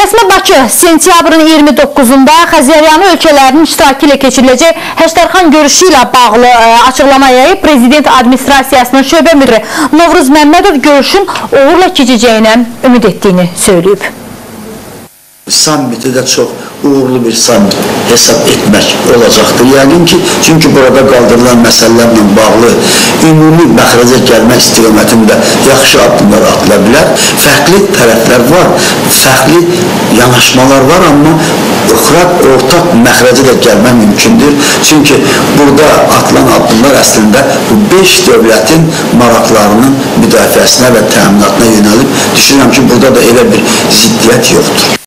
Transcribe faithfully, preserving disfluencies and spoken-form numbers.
Səsmə Bakı sentyabrın iyirmi doqquzunda Xəzəryanı ölkələrinin iştirakı ilə keçiriləcək Həştərxan görüşü ilə bağlı açıqlama yayıb. Prezident administrasiyasının şöbə müdiri Novruz Məmmədov görüşün uğurla keçəcəyinə ümid etdiyini söyləyib. Sammiti də çox uğurlu bir sammit hesab etmək olacaqdır. Yəqin ki, çünki burada qaldırılan məsələlərlə bağlı ümumi məxrəcə gəlmək istiqamətində yaxşı addımlar atıla bilər. Fərqli tərəflər var, fərqli yanaşmalar var, amma ortaq məxrəcə də gəlmək mümkündür. Çünki burada atılan addımlar əslində bu beş dövlətin maraqlarının müdafiəsinə və təminatına yönəlib. Düşünürəm ki, burada da elə bir ziddiyyət yoxdur.